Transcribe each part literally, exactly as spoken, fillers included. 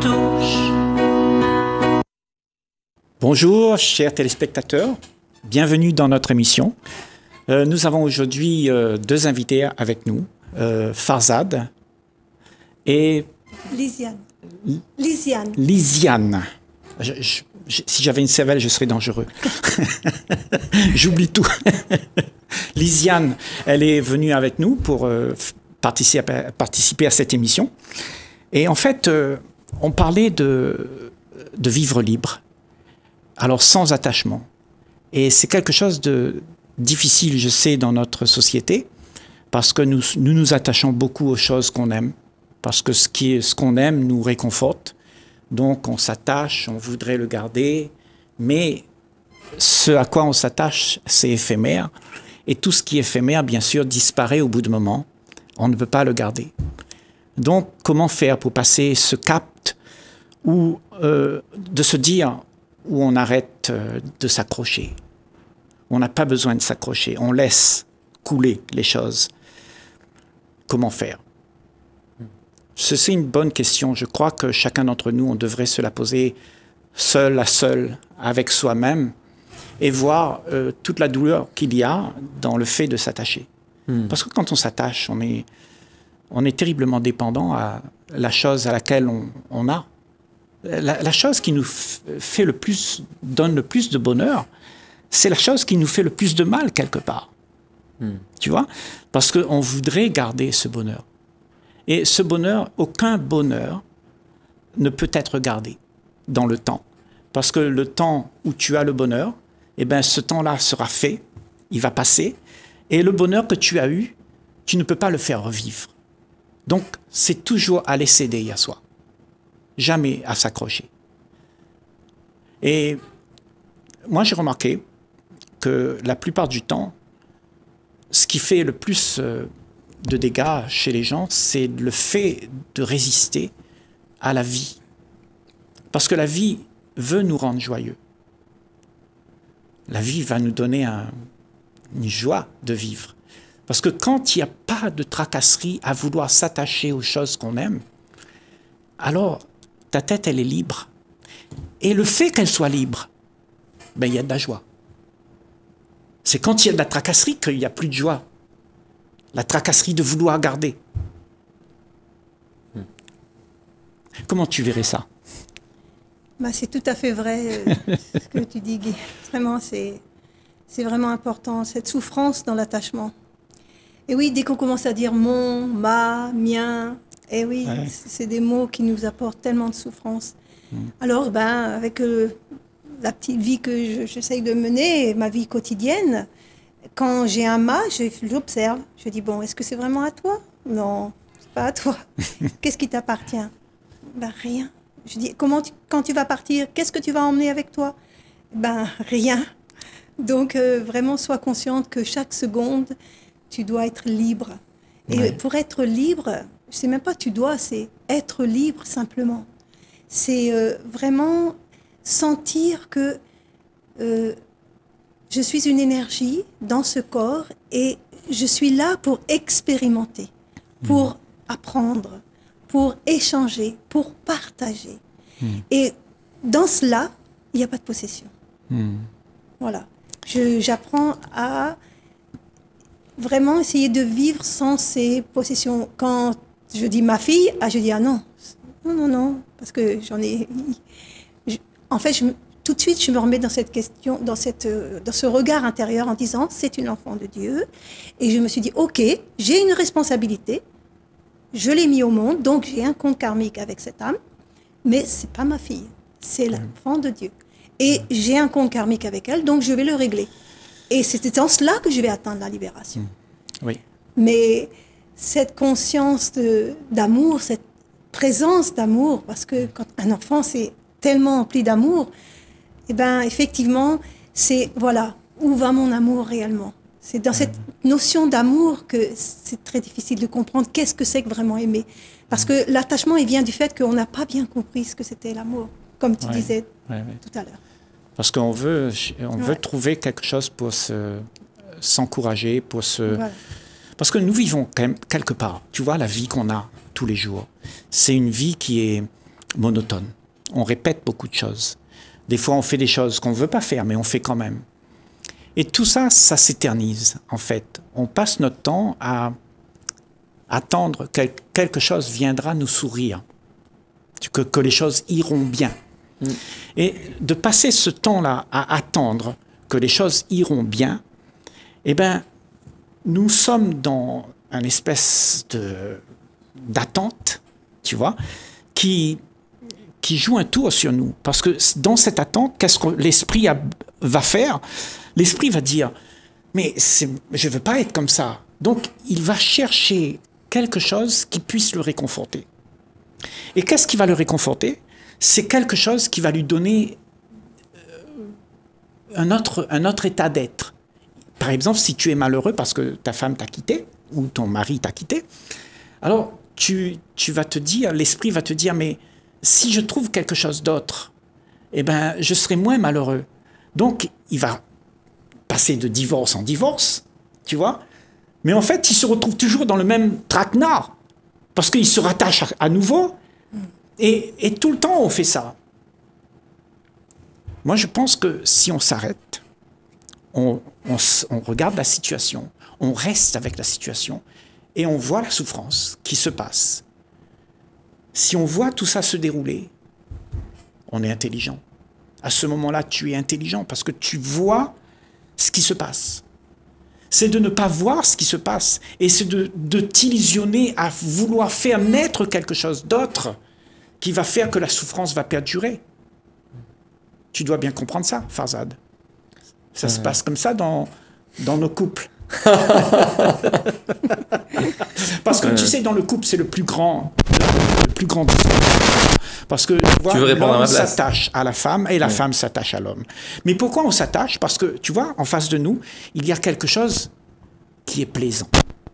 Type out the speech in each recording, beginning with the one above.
touche. Bonjour chers téléspectateurs, bienvenue dans notre émission. Euh, nous avons aujourd'hui euh, deux invités avec nous, euh, Farzad et Lisiane. Lisiane. Lisiane. Je, je, je, si j'avais une cervelle, je serais dangereux. J'oublie tout. Lisiane, elle est venue avec nous pour euh, participer, participer à cette émission. Et en fait, euh, on parlait de, de vivre libre. Alors sans attachement. Et c'est quelque chose de difficile, je sais, dans notre société, parce que nous nous, nous attachons beaucoup aux choses qu'on aime, parce que ce qui est, ce qu'on aime nous réconforte. Donc on s'attache, on voudrait le garder, mais ce à quoi on s'attache, c'est éphémère. Et tout ce qui est éphémère, bien sûr, disparaît au bout de moment. On ne peut pas le garder. Donc comment faire pour passer ce cap où, euh, de se dire... où on arrête de s'accrocher. On n'a pas besoin de s'accrocher. On laisse couler les choses. Comment faire? C'est une bonne question. Je crois que chacun d'entre nous, on devrait se la poser seul à seul, avec soi-même, et voir euh, toute la douleur qu'il y a dans le fait de s'attacher. Hmm. Parce que quand on s'attache, on est, on est terriblement dépendant à la chose à laquelle on, on a. La, la chose qui nous fait le plus, donne le plus de bonheur, c'est la chose qui nous fait le plus de mal quelque part. Mm. Tu vois? Parce qu'on voudrait garder ce bonheur. Et ce bonheur, aucun bonheur ne peut être gardé dans le temps. Parce que le temps où tu as le bonheur, eh ben, ce temps-là sera fait, il va passer, et le bonheur que tu as eu, tu ne peux pas le faire revivre. Donc, c'est toujours à laisser céder à soi. Jamais à s'accrocher. Et moi, j'ai remarqué que la plupart du temps, ce qui fait le plus de dégâts chez les gens, c'est le fait de résister à la vie. Parce que la vie veut nous rendre joyeux. La vie va nous donner un, une joie de vivre. Parce que quand il n'y a pas de tracasserie à vouloir s'attacher aux choses qu'on aime, alors ta tête, elle est libre. Et le fait qu'elle soit libre, ben, il y a de la joie. C'est quand il y a de la tracasserie qu'il n'y a plus de joie. La tracasserie de vouloir garder. Hmm. Comment tu verrais ça? Bah, c'est tout à fait vrai euh, ce que tu dis, Guy. Vraiment, c'est vraiment important, cette souffrance dans l'attachement. Et oui, dès qu'on commence à dire mon, ma, mien, et oui, ouais. C'est des mots qui nous apportent tellement de souffrance. Mmh. Alors, ben, avec euh, la petite vie que j'essaye de mener, ma vie quotidienne, quand j'ai un ma, j'observe. Je dis, bon, est-ce que c'est vraiment à toi? Non, c'est pas à toi. Qu'est-ce qui t'appartient? Ben, rien. Je dis, comment tu, quand tu vas partir, qu'est-ce que tu vas emmener avec toi? Ben, rien. Donc, euh, vraiment, sois consciente que chaque seconde, tu dois être libre. Et ouais. Pour être libre... je ne sais même pas tu dois, c'est être libre simplement. C'est euh, vraiment sentir que euh, je suis une énergie dans ce corps et je suis là pour expérimenter, pour mmh. apprendre, pour échanger, pour partager. Mmh. Et dans cela, il n'y a pas de possession. Mmh. Voilà. J'apprends à vraiment essayer de vivre sans ces possessions. Quand je dis ma fille, ah, je dis ah non, non, non, non, parce que j'en ai... Je, en fait, je, tout de suite, je me remets dans cette question, dans, cette, dans ce regard intérieur en disant c'est une enfant de Dieu. Et je me suis dit, ok, j'ai une responsabilité, je l'ai mis au monde, donc j'ai un compte karmique avec cette âme, mais ce n'est pas ma fille, c'est l'enfant de Dieu. Et j'ai un compte karmique avec elle, donc je vais le régler. Et c'est dans cela que je vais atteindre la libération. Oui. Mais cette conscience d'amour, cette présence d'amour, parce que quand un enfant c'est tellement empli d'amour, eh ben effectivement, c'est voilà, où va mon amour réellement? C'est dans cette notion d'amour que c'est très difficile de comprendre qu'est-ce que c'est que vraiment aimer. Parce que l'attachement, il vient du fait qu'on n'a pas bien compris ce que c'était l'amour, comme tu ouais, disais ouais, ouais. tout à l'heure. Parce qu'on veut, on ouais. veut trouver quelque chose pour s'encourager, se, pour se... Voilà. Parce que nous vivons quand même quelque part. Tu vois, la vie qu'on a tous les jours, c'est une vie qui est, monotone. On répète beaucoup de choses. Des fois, on fait des choses qu'on ne veut pas faire, mais on fait quand même. Et tout ça, ça s'éternise, en fait. On passe notre temps à attendre que quelque chose viendra nous sourire, que, que les choses iront bien. Mm. Et de passer ce temps-là à attendre que les choses iront bien, eh bien, nous sommes dans une espèce de, d'attente, tu vois, qui, qui joue un tour sur nous. Parce que dans cette attente, qu'est-ce que l'esprit a, va faire? L'esprit va dire, mais je ne veux pas être comme ça. Donc, il va chercher quelque chose qui puisse le réconforter. Et qu'est-ce qui va le réconforter? C'est quelque chose qui va lui donner un autre, un autre état d'être. Par exemple, si tu es malheureux parce que ta femme t'a quitté, ou ton mari t'a quitté, alors tu, tu vas te dire, l'esprit va te dire, mais si je trouve quelque chose d'autre, eh ben, je serai moins malheureux. Donc, il va passer de divorce en divorce, tu vois, mais en fait, il se retrouve toujours dans le même traquenard, parce qu'il se rattache à, à nouveau, et, et tout le temps, on fait ça. Moi, je pense que si on s'arrête, on, on, on regarde la situation, on reste avec la situation, et on voit la souffrance qui se passe. Si on voit tout ça se dérouler, on est intelligent. À ce moment-là, tu es intelligent, parce que tu vois ce qui se passe. C'est de ne pas voir ce qui se passe, et c'est de, de t'illusionner à vouloir faire naître quelque chose d'autre qui va faire que la souffrance va perdurer. Tu dois bien comprendre ça, Farzad. Ça ouais. se passe comme ça dans, dans nos couples. Parce que ouais. tu sais, dans le couple, c'est le plus grand, le plus grand discours. Parce que tu vois, l'homme s'attache à la femme et la ouais. femme s'attache à l'homme. Mais pourquoi on s'attache? Parce que, tu vois, en face de nous, il y a quelque chose qui est plaisant.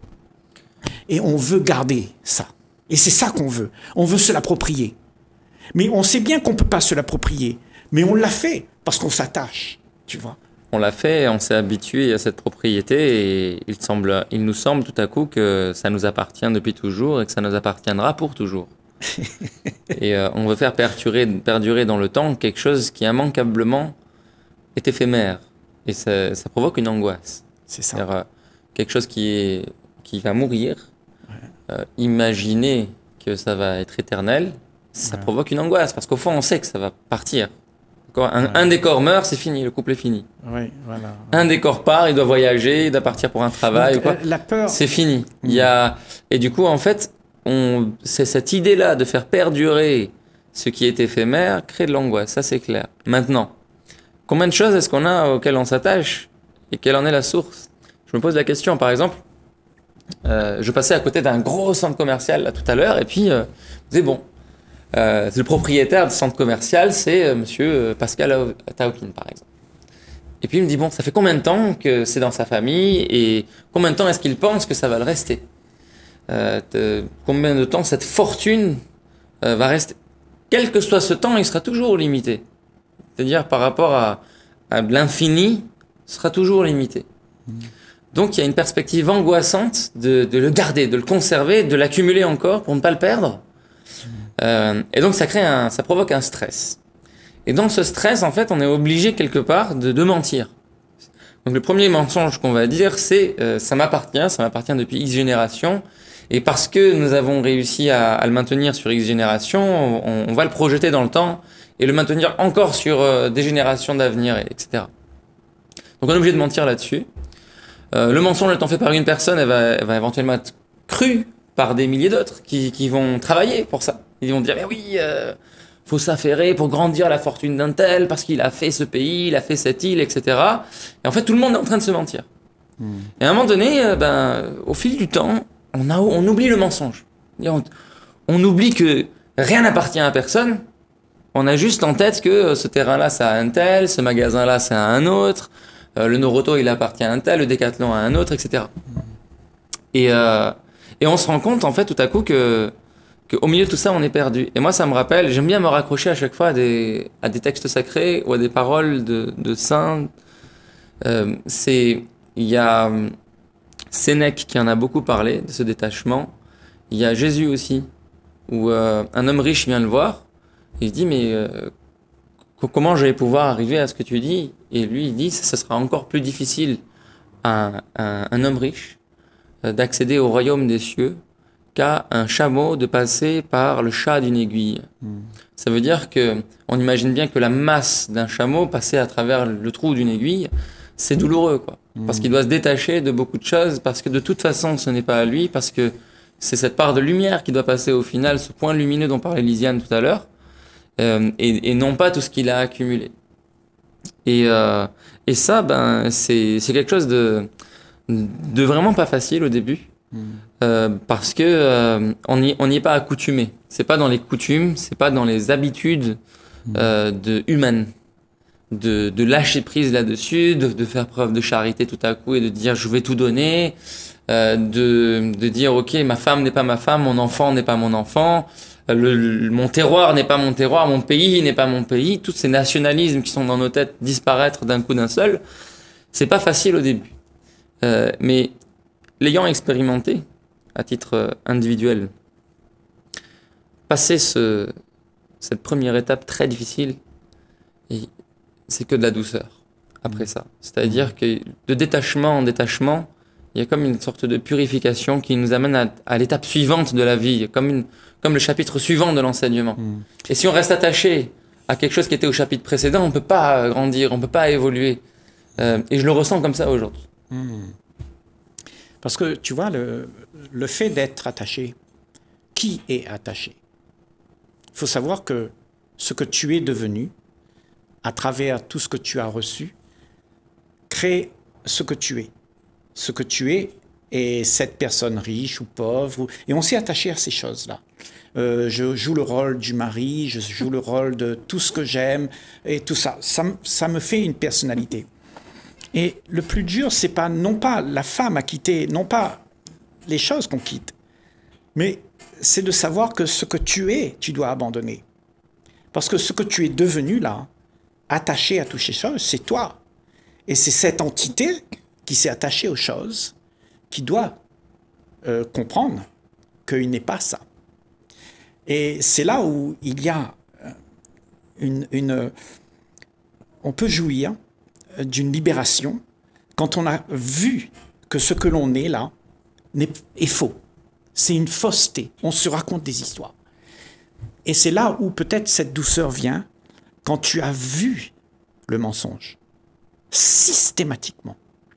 Et on veut garder ça. Et c'est ça qu'on veut. On veut se l'approprier. Mais on sait bien qu'on ne peut pas se l'approprier. Mais on l'a fait parce qu'on s'attache, tu vois. On l'a fait, on s'est habitué à cette propriété et il, semble, il nous semble tout à coup que ça nous appartient depuis toujours et que ça nous appartiendra pour toujours. Et euh, on veut faire perdurer, perdurer dans le temps quelque chose qui immanquablement est éphémère. Et ça, ça provoque une angoisse. C'est ça. C'est-à-dire, euh, quelque chose qui, est, qui va mourir, ouais. euh, imaginer que ça va être éternel, ça ouais. provoque une angoisse parce qu'au fond on sait que ça va partir. Un, ouais. un des corps meurt, c'est fini, le couple est fini. Oui, voilà. Un des corps part, il doit voyager, il doit partir pour un travail. Donc, ou quoi. La peur. C'est fini. Mmh. Il y a... Et du coup, en fait, on... c'est cette idée-là de faire perdurer ce qui est éphémère, crée de l'angoisse, ça c'est clair. Maintenant, combien de choses est-ce qu'on a auxquelles on s'attache et quelle en est la source? Je me pose la question, par exemple, euh, je passais à côté d'un gros centre commercial là, tout à l'heure et puis euh, je disais, bon, Euh, le propriétaire du centre commercial, c'est euh, monsieur Pascal Taokin, par exemple. Et puis il me dit, bon, ça fait combien de temps que c'est dans sa famille et combien de temps est-ce qu'il pense que ça va le rester? euh, te, Combien de temps cette fortune euh, va rester? Quel que soit ce temps, il sera toujours limité. C'est-à-dire par rapport à, à l'infini, sera toujours limité. Mmh. Donc il y a une perspective angoissante de, de le garder, de le conserver, de l'accumuler encore pour ne pas le perdre. Euh, et donc ça crée un, ça provoque un stress. Et dans ce stress, en fait, on est obligé quelque part de, de mentir. Donc le premier mensonge qu'on va dire, c'est euh, ça m'appartient, ça m'appartient depuis X générations, et parce que nous avons réussi à, à le maintenir sur X générations, on, on va le projeter dans le temps et le maintenir encore sur euh, des générations d'avenir, et cetera. Donc on est obligé de mentir là-dessus. Euh, le mensonge étant fait par une personne, elle va, elle va éventuellement être crue par des milliers d'autres qui, qui vont travailler pour ça. Ils vont dire, mais oui, euh, faut s'affairer pour grandir la fortune d'un tel, parce qu'il a fait ce pays, il a fait cette île, et cetera. Et en fait, tout le monde est en train de se mentir. Mmh. Et à un moment donné, euh, ben, au fil du temps, on, a, on oublie le mensonge. On, on oublie que rien n'appartient à personne. On a juste en tête que ce terrain-là, ça a un tel, ce magasin-là, c'est à un autre, euh, le Noroto, il appartient à un tel, le Décathlon à un autre, et cetera. Mmh. Et, euh, et on se rend compte, en fait, tout à coup, que qu'au milieu de tout ça, on est perdu. Et moi, ça me rappelle, j'aime bien me raccrocher à chaque fois à des, à des textes sacrés ou à des paroles de, de saints. Euh, c'est, il y a Sénèque qui en a beaucoup parlé, de ce détachement. Il y a Jésus aussi, où euh, un homme riche vient le voir Et je dis, mais euh, comment je vais pouvoir arriver à ce que tu dis? Et lui, il dit, ce sera encore plus difficile à un, un homme riche euh, d'accéder au royaume des cieux qu'à un chameau de passer par le chat d'une aiguille. Mmh. Ça veut dire que on imagine bien que la masse d'un chameau passer à travers le trou d'une aiguille, c'est douloureux, quoi. Mmh. Parce qu'il doit se détacher de beaucoup de choses, parce que de toute façon, ce n'est pas à lui, parce que c'est cette part de lumière qui doit passer au final, ce point lumineux dont parlait Lisiane tout à l'heure, euh, et, et non pas tout ce qu'il a accumulé. Et, euh, et ça, ben, c'est, c'est quelque chose de, de vraiment pas facile au début, mmh. euh, parce que euh, on n'y on n'y est pas accoutumé. C'est pas dans les coutumes, c'est pas dans les habitudes euh, de humaines, de, de lâcher prise là-dessus, de, de faire preuve de charité tout à coup et de dire je vais tout donner. Euh, de, de dire ok, ma femme n'est pas ma femme, mon enfant n'est pas mon enfant, le, le, mon terroir n'est pas mon terroir, mon pays n'est pas mon pays. Tous ces nationalismes qui sont dans nos têtes disparaître d'un coup d'un seul, c'est pas facile au début. Euh, mais l'ayant expérimenté à titre individuel, passer ce, cette première étape très difficile, c'est que de la douceur après ça. C'est-à-dire que de détachement en détachement, il y a comme une sorte de purification qui nous amène à, à l'étape suivante de la vie, comme, une, comme le chapitre suivant de l'enseignement. Mmh. Et si on reste attaché à quelque chose qui était au chapitre précédent, on ne peut pas grandir, on ne peut pas évoluer. Euh, et je le ressens comme ça aujourd'hui. Mmh. Parce que, tu vois, le, le fait d'être attaché, qui est attaché? Il faut savoir que ce que tu es devenu, à travers tout ce que tu as reçu, crée ce que tu es. Ce que tu es est cette personne riche ou pauvre. Ou... Et on s'est attaché à ces choses-là. Euh, je joue le rôle du mari, je joue le rôle de tout ce que j'aime, et tout ça. Ça, ça me fait une personnalité. Et le plus dur, c'est pas, non pas la femme à quitter, non pas les choses qu'on quitte, mais c'est de savoir que ce que tu es, tu dois abandonner. Parce que ce que tu es devenu là, attaché à toutes ces choses, c'est toi. Et c'est cette entité qui s'est attachée aux choses, qui doit euh, comprendre qu'il n'est pas ça. Et c'est là où il y a une... une on peut jouir d'une libération quand on a vu que ce que l'on est là est, est faux. C'est une fausseté. On se raconte des histoires. Et c'est là où peut-être cette douceur vient quand tu as vu le mensonge. Systématiquement.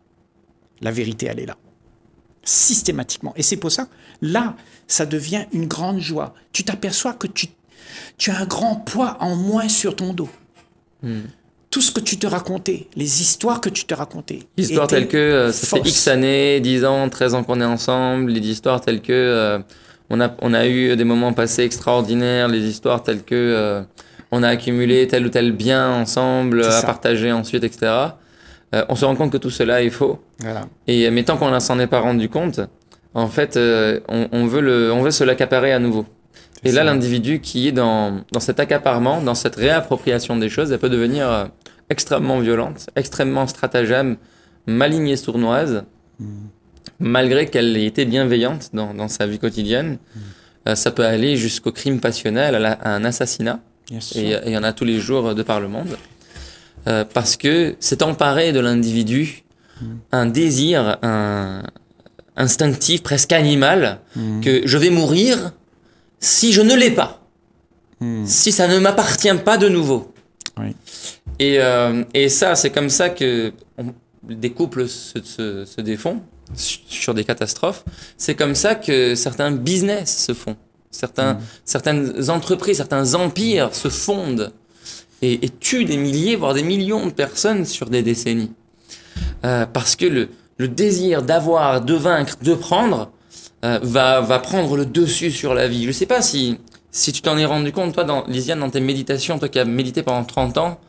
La vérité, elle est là. Systématiquement. Et c'est pour ça, là, ça devient une grande joie. Tu t'aperçois que tu, tu as un grand poids en moins sur ton dos. Hmm. Tout ce que tu te racontais, les histoires que tu te racontais. Histoires telles que euh, ça fait X années, dix ans, treize ans qu'on est ensemble. Les histoires telles que euh, on, a, on a eu des moments passés extraordinaires. Les histoires telles que euh, on a accumulé tel ou tel bien ensemble, à partager ensuite, et cetera. Euh, on se rend compte que tout cela est faux. Voilà. Et, mais tant qu'on ne s'en est pas rendu compte, en fait, euh, on, on, veut le, on veut se l'accaparer à nouveau. C'est et ça. Là, l'individu qui est dans, dans cet accaparement, dans cette réappropriation des choses, elle peut devenir euh, extrêmement violente, extrêmement stratagème, maligne et sournoise, mmh. malgré qu'elle ait été bienveillante dans, dans sa vie quotidienne. Mmh. Euh, ça peut aller jusqu'au crime passionnel, à, la, à un assassinat. Yes, et il y en a tous les jours de par le monde. Euh, parce que c'est emparé de l'individu mmh. un désir un, instinctif, presque animal, mmh. que je vais mourir si je ne l'ai pas, mmh. si ça ne m'appartient pas de nouveau. Oui. Et, euh, et ça, c'est comme ça que on, des couples se, se, se défont sur des catastrophes. C'est comme ça que certains business se font, certains, mmh. certaines entreprises, certains empires se fondent. Et, et tue des milliers, voire des millions de personnes sur des décennies. Euh, parce que le, le désir d'avoir, de vaincre, de prendre, euh, va, va prendre le dessus sur la vie. Je ne sais pas si, si tu t'en es rendu compte, toi, dans, Lisiane, dans tes méditations, toi qui as médité pendant trente ans,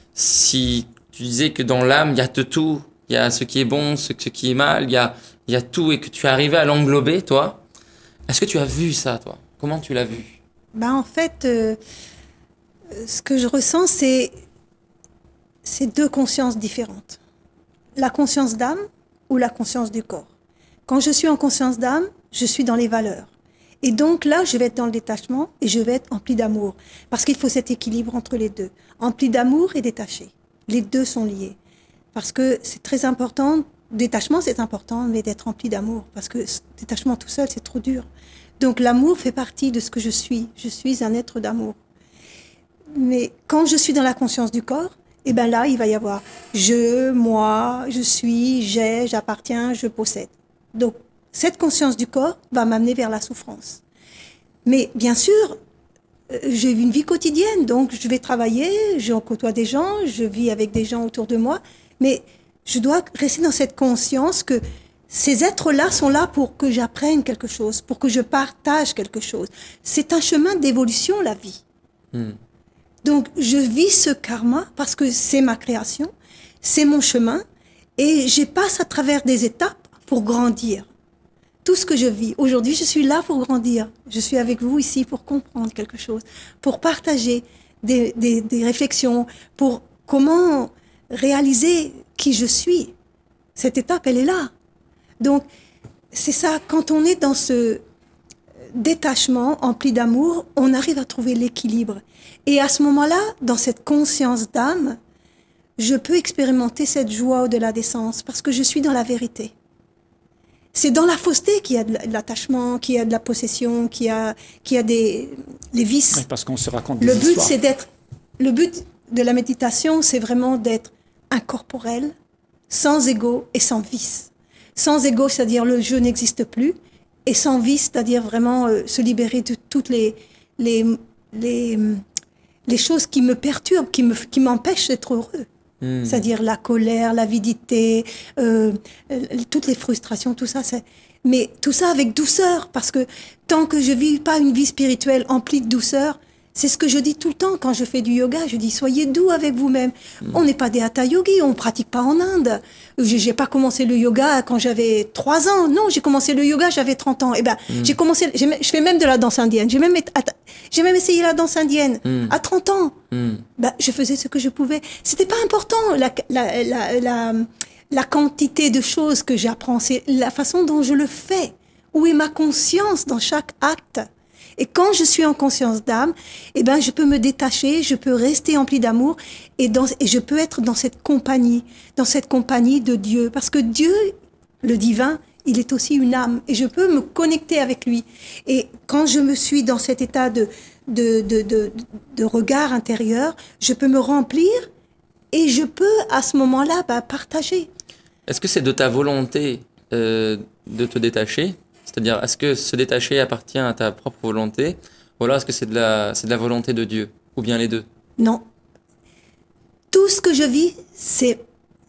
si tu disais que dans l'âme, il y a de tout, il y a ce qui est bon, ce, ce qui est mal, il y a, il y a tout, et que tu es arrivé à l'englober, toi. Est-ce que tu as vu ça, toi? Comment tu l'as vu? Bah, en fait... Euh... Ce que je ressens, c'est, c'est deux consciences différentes. La conscience d'âme ou la conscience du corps. Quand je suis en conscience d'âme, je suis dans les valeurs. Et donc là, je vais être dans le détachement et je vais être empli d'amour. Parce qu'il faut cet équilibre entre les deux. Empli d'amour et détaché. Les deux sont liés. Parce que c'est très important. Détachement, c'est important, mais d'être empli d'amour. Parce que détachement tout seul, c'est trop dur. Donc l'amour fait partie de ce que je suis. Je suis un être d'amour. Mais quand je suis dans la conscience du corps, eh ben là, il va y avoir je, moi, je suis, j'ai, j'appartiens, je possède. Donc, cette conscience du corps va m'amener vers la souffrance. Mais bien sûr, euh, j'ai une vie quotidienne, donc je vais travailler, je côtoie des gens, je vis avec des gens autour de moi, mais je dois rester dans cette conscience que ces êtres-là sont là pour que j'apprenne quelque chose, pour que je partage quelque chose. C'est un chemin d'évolution, la vie. Mm. Donc, je vis ce karma parce que c'est ma création, c'est mon chemin, et je passe à travers des étapes pour grandir. Tout ce que je vis. Aujourd'hui, je suis là pour grandir. Je suis avec vous ici pour comprendre quelque chose, pour partager des, des, des réflexions, pour comment réaliser qui je suis. Cette étape, elle est là. Donc, c'est ça, quand on est dans ce détachement empli d'amour, on arrive à trouver l'équilibre. Et à ce moment-là, dans cette conscience d'âme, je peux expérimenter cette joie au-delà des sens parce que je suis dans la vérité. C'est dans la fausseté qu'il y a de l'attachement, qu'il y a de la possession, qu'il y a, qu'il y a des les vices. Oui, parce qu'on se raconte des le but, histoires. c'est d'être. Le but de la méditation, c'est vraiment d'être incorporel, sans ego et sans vice. Sans ego, c'est-à-dire le je n'existe plus, et sans vice, c'est-à-dire vraiment euh, se libérer de toutes les les les les choses qui me perturbent, qui me qui m'empêchent d'être heureux. Mmh. C'est-à-dire la colère, l'avidité, euh, toutes les frustrations, tout ça. C'est... Mais tout ça avec douceur, parce que tant que je ne vis pas une vie spirituelle emplie de douceur, c'est ce que je dis tout le temps quand je fais du yoga. Je dis, soyez doux avec vous-même. Mmh. On n'est pas des hatha yogis, on ne pratique pas en Inde. Je n'ai pas commencé le yoga quand j'avais trois ans. Non, j'ai commencé le yoga, j'avais trente ans. Eh ben, mmh. j'ai commencé, j'ai, je fais même de la danse indienne. J'ai même, j'ai même essayé la danse indienne mmh. à trente ans. Mmh. Ben, je faisais ce que je pouvais. C'était pas important, la, la, la, la, la quantité de choses que j'apprends. C'est la façon dont je le fais. Où est ma conscience dans chaque acte? Et quand je suis en conscience d'âme, eh ben, je peux me détacher, je peux rester empli d'amour et, dans, et je peux être dans cette compagnie, dans cette compagnie de Dieu. Parce que Dieu, le divin, il est aussi une âme et je peux me connecter avec lui. Et quand je me suis dans cet état de, de, de, de, de regard intérieur, je peux me remplir et je peux à ce moment-là bah, partager. Est-ce que c'est de ta volonté euh, de te détacher ? C'est-à-dire, est-ce que se détacher appartient à ta propre volonté, ou alors est-ce que c'est de la, c'est de la volonté de Dieu, ou bien les deux? Non. Tout ce que je vis, c'est...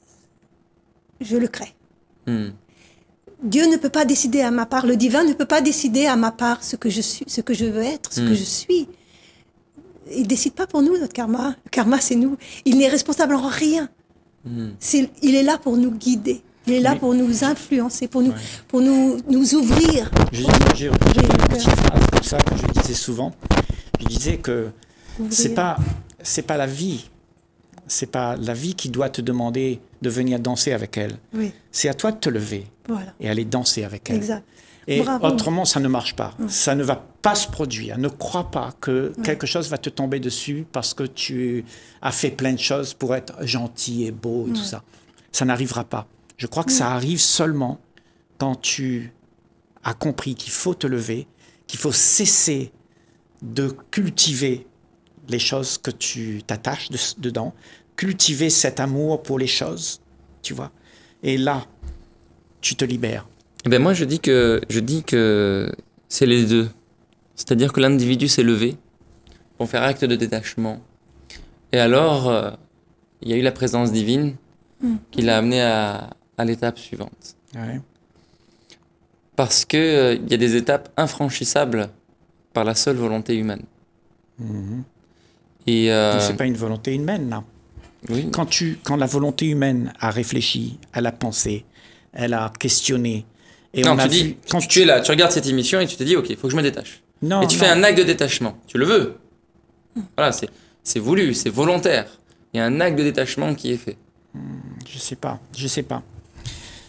Je le crée. Hmm. Dieu ne peut pas décider à ma part, le divin ne peut pas décider à ma part ce que je suis, ce que je veux être, ce hmm. que je suis. Il ne décide pas pour nous, notre karma. Le karma, c'est nous. Il n'est responsable en rien. Hmm. C'est, il est là pour nous guider. Il est là oui. pour nous influencer, pour nous, ouais. pour nous, nous ouvrir. J'ai, j'ai, j'ai une petite phrase comme ça que je disais souvent. Je disais que c'est pas, c'est pas la vie, c'est pas la vie qui doit te demander de venir danser avec elle. Oui. C'est à toi de te lever voilà. et aller danser avec elle. Exact. Et Bravo. Autrement, ça ne marche pas. Ouais. Ça ne va pas se produire. Ne crois pas que ouais. quelque chose va te tomber dessus parce que tu as fait plein de choses pour être gentil et beau et ouais. tout ça. Ça n'arrivera pas. Je crois que ça arrive seulement quand tu as compris qu'il faut te lever, qu'il faut cesser de cultiver les choses que tu t'attaches de, dedans, cultiver cet amour pour les choses, tu vois. Et là, tu te libères. Eh ben moi, je dis que, je dis que c'est les deux. C'est-à-dire que l'individu s'est levé pour faire acte de détachement. Et alors, euh, il y a eu la présence divine mmh. qui l'a amené à... à l'étape suivante. Ouais. Parce qu'il euh, y a des étapes infranchissables par la seule volonté humaine. Mmh. Et euh... c'est pas une volonté humaine, là. Oui. Quand, tu, quand la volonté humaine a réfléchi, elle a pensé, elle a questionné... Et non, on tu a dis, vu, quand tu, tu es là, tu regardes cette émission et tu te dis, ok, il faut que je me détache. Non, et tu non. fais un acte de détachement. Tu le veux. Voilà, c'est, c'est voulu, c'est volontaire. Il y a un acte de détachement qui est fait. Je sais pas, je sais pas.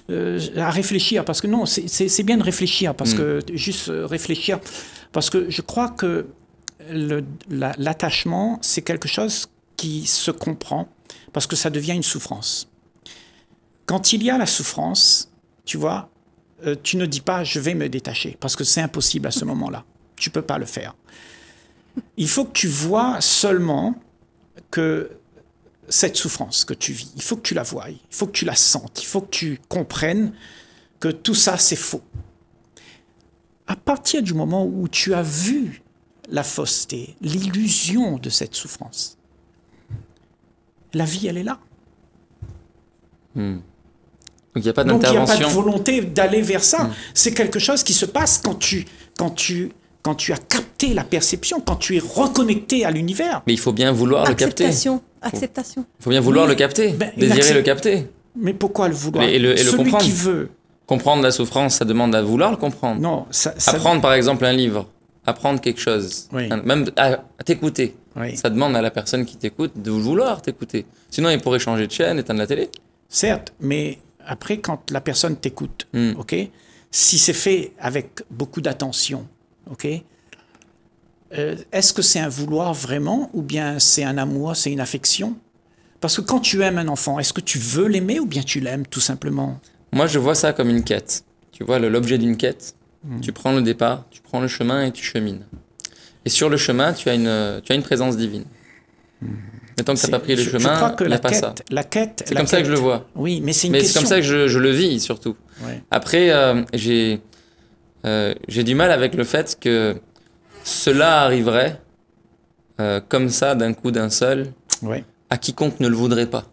euh, à réfléchir, parce que non, c'est bien de réfléchir, parce Mm. que juste euh, réfléchir, parce que je crois que l'attachement, la, c'est quelque chose qui se comprend, parce que ça devient une souffrance. Quand il y a la souffrance, tu vois, euh, tu ne dis pas « je vais me détacher », parce que c'est impossible à ce moment-là. Tu ne peux pas le faire. Il faut que tu vois seulement que cette souffrance que tu vis, il faut que tu la voies, il faut que tu la sentes, il faut que tu comprennes que tout ça, c'est faux. À partir du moment où tu as vu la fausseté, l'illusion de cette souffrance, la vie, elle est là. Hmm. Donc il n'y a pas Donc il n'y a pas de d'intervention. volonté d'aller vers ça. Hmm. C'est quelque chose qui se passe quand tu, quand tu, quand tu as capté la perception, quand tu es reconnecté à l'univers. Mais il faut bien vouloir le capter. Acceptation. Acceptation. Il faut bien vouloir Oui. le capter, Ben, désirer l'accept- le capter. Mais pourquoi le vouloir? Et le- et le Celui comprendre. qui veut. Comprendre la souffrance, ça demande à vouloir le comprendre. Non, ça, ça- Apprendre par exemple un livre, apprendre quelque chose, Oui. Un- même à, à t'écouter. Oui. Ça demande à la personne qui t'écoute de vouloir t'écouter. Sinon, il pourrait changer de chaîne, éteindre la télé. Certes, mais après, quand la personne t'écoute, Hmm. ok, si c'est fait avec beaucoup d'attention, ok, euh, est-ce que c'est un vouloir vraiment, ou bien c'est un amour, c'est une affection? Parce que quand tu aimes un enfant, est-ce que tu veux l'aimer ou bien tu l'aimes tout simplement? Moi, je vois ça comme une quête. Tu vois, le- l'objet d'une quête, Hmm. tu prends le départ, tu prends le chemin et tu chemines. Et sur le chemin, tu as une, tu as une présence divine. Mettons que tu n'as pas pris le Je- je chemin, crois que il n'y la a pas quête, ça. la quête, C'est la comme ça que quête- je le vois. Oui, mais c'est une Mais c'est question. comme ça que je, je le vis, surtout. Ouais. Après, euh, j'ai euh, j'ai du mal avec le fait que cela arriverait euh, comme ça, d'un coup, d'un seul, Ouais. à quiconque ne le voudrait pas.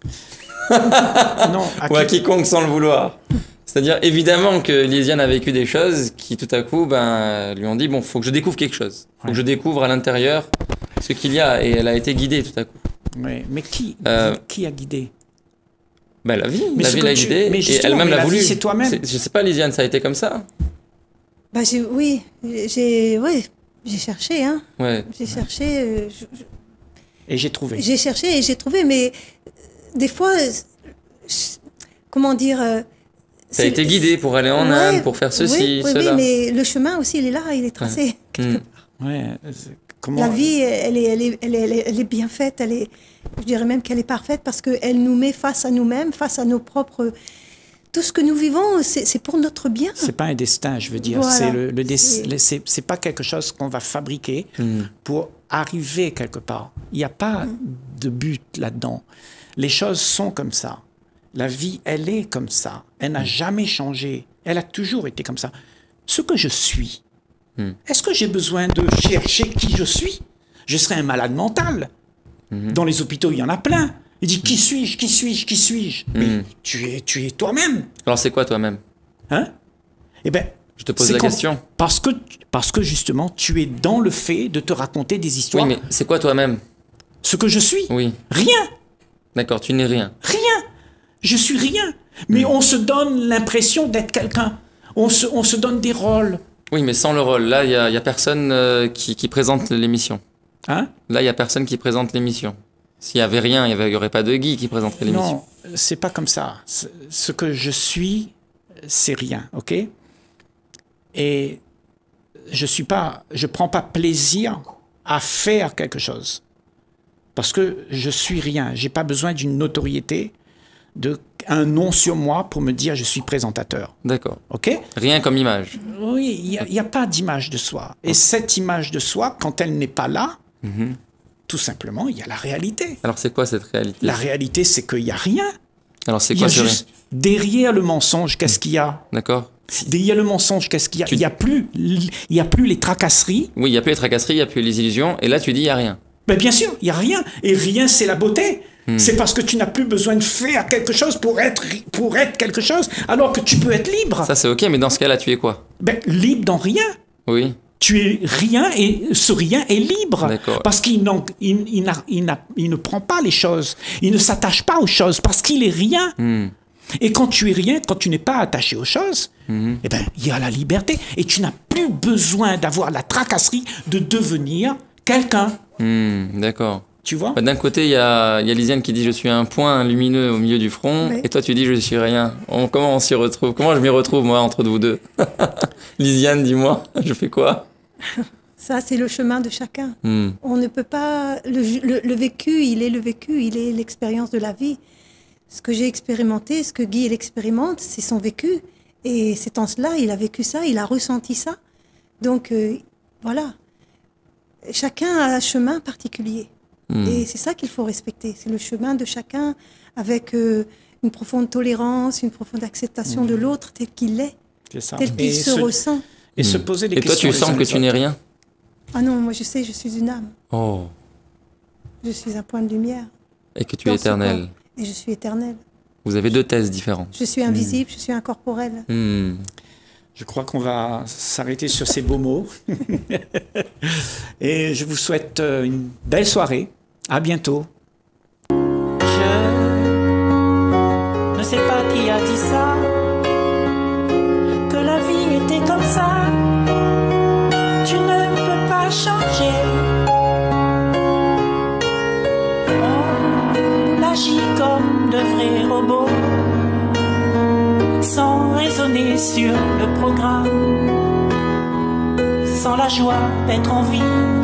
Non, à Ou à qui- quiconque sans le vouloir. C'est-à-dire, évidemment que Lysiane a vécu des choses qui, tout à coup, ben, lui ont dit, bon, faut que je découvre quelque chose. Faut Ouais. que je découvre à l'intérieur ce qu'il y a. Et elle a été guidée, tout à coup. Ouais, mais qui, Euh, qui a guidé? Ben, la vie, Mais la ce vie que l'a tu- guidée. mais Et justement, elle-même mais l'a la vie, voulu. c'est toi-même. C'est- Je sais pas, Lysiane, ça a été comme ça? Bah, j'ai- oui, j'ai ouais, j'ai cherché, hein. Ouais. J'ai cherché, euh, je- je- Et j'ai trouvé. j'ai cherché et j'ai trouvé, mais euh, des fois, euh, je- comment dire euh, T'as c'est- été guidée pour aller en Ouais, Inde, pour faire ceci, oui, oui, cela. oui, mais le chemin aussi, il est là, il est tracé. Hmm. Ouais, c'est- comment... La vie, elle est, elle, est, elle, est, elle est- elle est bien faite, elle est, je dirais même qu'elle est parfaite parce qu'elle nous met face à nous-mêmes, face à nos propres... Tout ce que nous vivons, c'est c'est pour notre bien. C'est pas un destin, je veux dire. Voilà. C'est le, le des- C'est- le- c'est c'est pas quelque chose qu'on va fabriquer Hmm. pour arriver quelque part. Il n'y a pas de but là-dedans. Les choses sont comme ça. La vie, elle est comme ça. Elle n'a jamais changé. Elle a toujours été comme ça. Ce que je suis, Hmm. est-ce que j'ai besoin de chercher qui je suis? Je serais un malade mental. Dans les hôpitaux, il y en a plein. Il dit, qui suis-je, qui suis-je, qui suis-je? Mais tu es, tu es toi-même. Alors, c'est quoi toi-même? Hein? Eh ben, Je te pose c'est la quand- question. Parce que, parce que justement, tu es dans le fait de te raconter des histoires. Oui, mais c'est quoi toi-même? Ce que je suis, Oui. rien, D'accord, tu n'es rien. rien. Je suis rien. Mais on se donne l'impression d'être quelqu'un. On se, on se donne des rôles. Oui, mais sans le rôle. Là, il n'y a, y a personne euh, qui, qui présente l'émission. Hein? Là, il n'y a personne qui présente l'émission. S'il n'y avait rien, il n'y aurait pas de Guy qui présenterait l'émission. Non, c'est pas comme ça. C'est- Ce que je suis, c'est rien, ok? Et je suis pas, je prends pas plaisir à faire quelque chose parce que je suis rien. J'ai pas besoin d'une notoriété, de un nom sur moi pour me dire je suis présentateur, D'accord. ok? Rien comme image. Oui, il n'y a, a pas d'image de soi. Et cette image de soi, quand elle n'est pas là, tout simplement, il y a la réalité. Alors, c'est quoi cette réalité? La réalité, c'est qu'il n'y a rien. Alors, c'est Il y a quoi ce juste derrière le mensonge, qu'est-ce qu'il y a? D'accord. Derrière le mensonge, qu'est-ce qu'il y a? Tu- Il n'y a plus, il y a plus les tracasseries. Oui, il n'y a plus les tracasseries, il n'y a plus les illusions. Et là, tu dis, il n'y a rien. Mais bien sûr, il n'y a rien. Et rien, c'est la beauté. C'est parce que tu n'as plus besoin de faire quelque chose pour être, pour être quelque chose, alors que tu peux être libre. Ça, c'est OK, mais dans ce cas-là, tu es quoi? Ben, libre dans rien. Oui. Tu es rien et ce rien est libre. D'accord. Parce qu'il n'en- il, il n'a- il n'a- il ne prend pas les choses. Il ne s'attache pas aux choses parce qu'il est rien. Hmm. Et quand tu es rien, quand tu n'es pas attaché aux choses, eh ben, il y a la liberté. Et tu n'as plus besoin d'avoir la tracasserie de devenir quelqu'un. Hmm, d'accord. Tu vois? D'un côté, il y a, il y a Lisiane qui dit je suis un point lumineux au milieu du front, Oui. et toi tu dis je suis rien. On- comment on s'y retrouve? Comment je m'y retrouve moi entre vous deux? Lisiane, dis-moi, je fais quoi? Ça, c'est le chemin de chacun. Hmm. On ne peut pas... Le, le- le vécu, il est le vécu, il est l'expérience de la vie. Ce que j'ai expérimenté, ce que Guy il expérimente, c'est son vécu. Et c'est en cela, il a vécu ça, il a ressenti ça. Donc, euh, voilà. Chacun a un chemin particulier. Hmm. Et c'est ça qu'il faut respecter. C'est le chemin de chacun avec euh, une profonde tolérance, une profonde acceptation de l'autre tel qu'il est, C'est ça. tel qu'il Et se se- ressent. Et se Hmm. poser des Et toi, questions. tu les sens uns que les tu n'es autres. rien? Ah non, moi je sais, je suis une âme. Oh. Je suis un point de lumière. Et que tu es Dans ce éternel. corps. Et je suis éternelle. Vous avez deux thèses différentes. Je suis invisible, je suis incorporelle. Hmm. Je crois qu'on va s'arrêter sur ces beaux mots. Et je vous souhaite euh, une belle soirée. À bientôt. Je ne sais pas qui a dit ça, que la vie était comme ça. Tu ne peux pas changer. On agit comme de vrais robots, sans raisonner sur le programme, sans la joie d'être en vie.